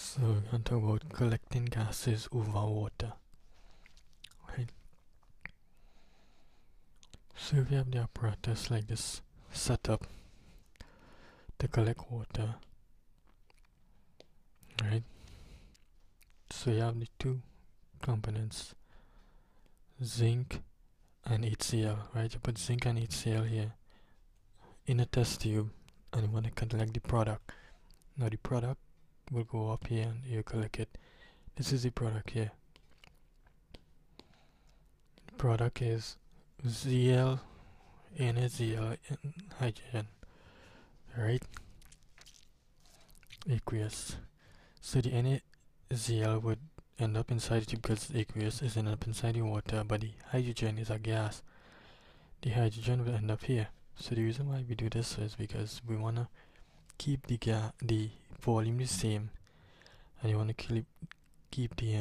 So we're going to talk about collecting gases over water. Right. So if you have the apparatus like this set up to collect water, right? So you have the two components, zinc and HCl, right? You put zinc and HCl here in a test tube and you want to collect the product. Now the product will go up here and you collect it. This is the product here. The product is Zl, NaCl, and hydrogen, right? Aqueous. So the NaCl would end up inside the tube because the aqueous is end up inside the water, but the hydrogen is a gas. The hydrogen will end up here. So the reason why we do this is because we want to keep the volume the same, and you want to keep the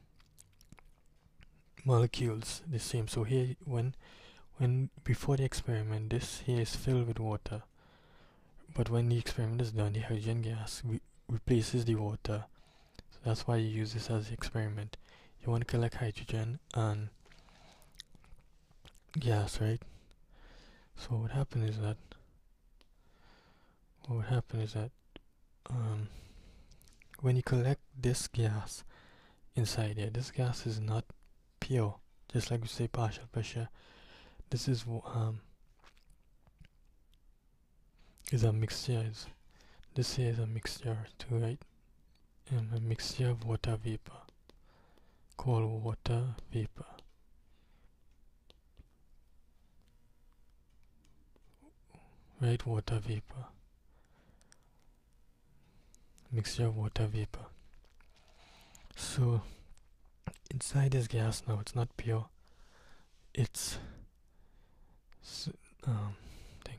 molecules the same. So here, when before the experiment, this here is filled with water, but when the experiment is done, the hydrogen gas replaces the water. So that's why you use this as the experiment. You want to collect hydrogen and gas, right? So what happens is that when you collect this gas inside here, this gas is not pure, just like we say partial pressure. This is a mixture. This here is a mixture too, right? A mixture of water vapor called water vapor. Right, water vapor. Mixture of water vapor. So inside this gas now, it's not pure. It's thing.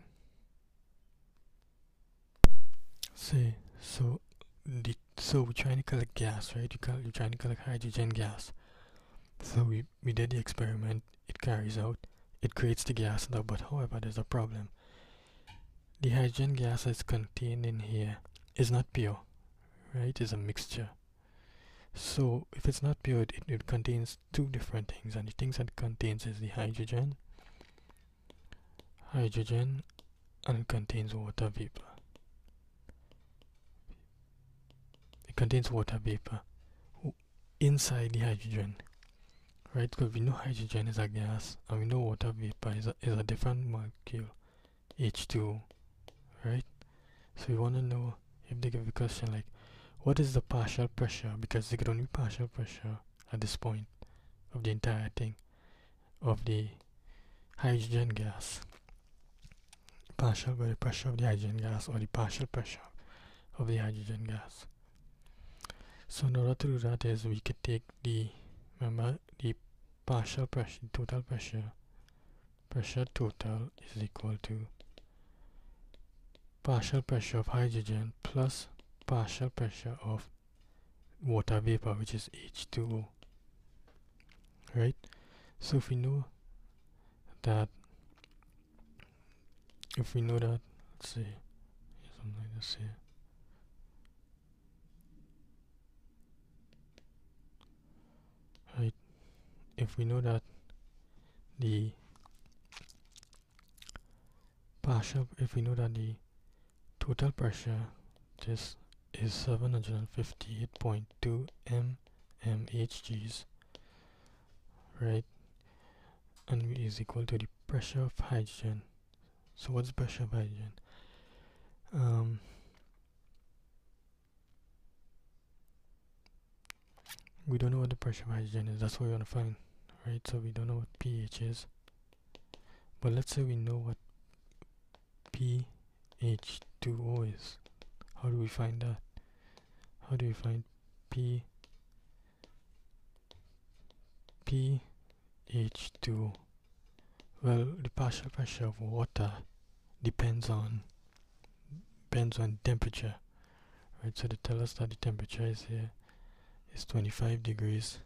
See, so we're trying to collect gas, right? You're trying to collect hydrogen gas. So we did the experiment. It carries out. It creates the gas now, but however, there's a problem. The hydrogen gas that's contained in here is not pure, right? It's a mixture. So if it's not pure, it contains two different things, and the things that it contains is the hydrogen, and it contains water vapor. It contains water vapor inside the hydrogen, right? Because we know hydrogen is a gas, and we know water vapor is a different molecule, H2O, right? So we want to know if they give a question like, what is the partial pressure? Because there could only be partial pressure at this point of the entire thing of the hydrogen gas. Partial by the pressure of the hydrogen gas, or the partial pressure of the hydrogen gas. So in order to do that is we could take the partial pressure, total pressure total is equal to partial pressure of hydrogen plus partial pressure of water vapor, which is H2O, right? So if we know that, let's say something like this here. Right, if we know that the total pressure just is 758.2 mmHgs, right, and is equal to the pressure of hydrogen. So what's the pressure of hydrogen? We don't know what the pressure of hydrogen is. That's what we want to find, right? So we don't know what pH is, but let's say we know what pH2O is. How do we find that? How do we find pH2O? Well, the partial pressure of water depends on temperature, right? So they tell us that the temperature is here is 25 degrees.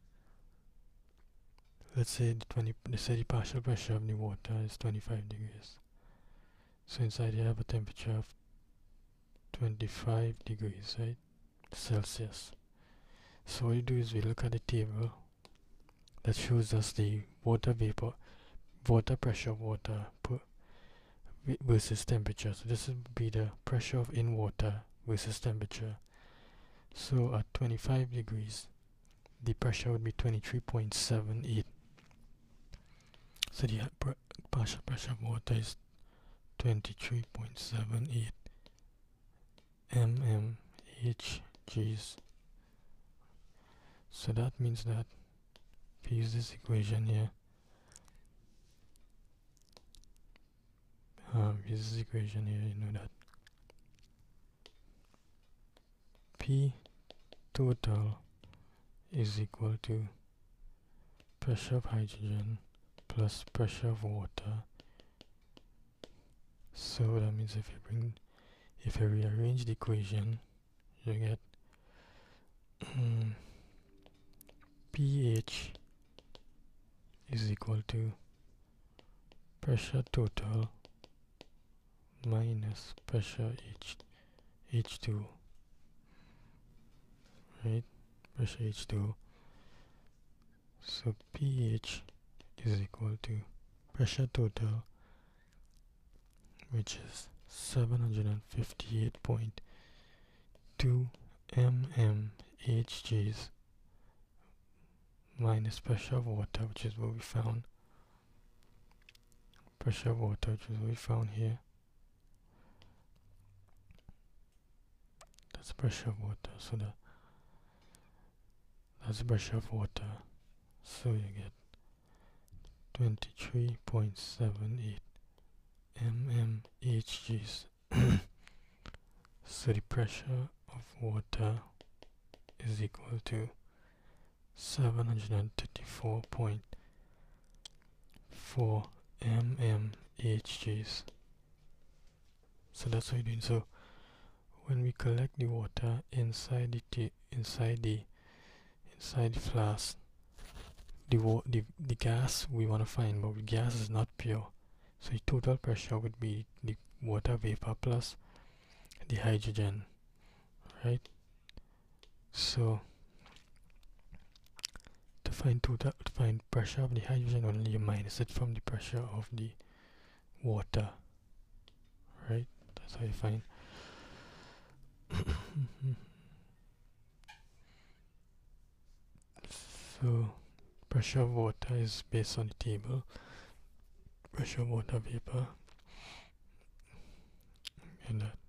Let's say the partial pressure of the water is 25 degrees. So inside you have a temperature of 25 degrees, right? Celsius. So what we do is we look at the table that shows us the water vapor, water pressure, water versus temperature. So this would be the pressure of in water versus temperature. So at 25 degrees, the pressure would be 23.78. So the partial pressure of water is 23.78 mmHgs. So that means that if you use this equation here, you know that P total is equal to pressure of hydrogen plus pressure of water. So that means if you rearrange the equation, you get pH is equal to pressure total minus pressure H2, right? Pressure H2. So pH is equal to pressure total, which is 758.2 mmHgs, minus pressure of water, which is what we found. Pressure of water, which is what we found here. That's pressure of water. So that's the pressure of water. So you get 23.78 mmHgs. So the pressure of water is equal to 734.4 mmHgs. So that's what we're doing. So when we collect the water inside the flask, the gas we want to find, but the gas is not pure. So the total pressure would be the water vapor plus the hydrogen, right? So to find pressure of the hydrogen, only you minus it from the pressure of the water, right? That's how you find. So pressure of water is based on the table. Pressure of water vapor, and that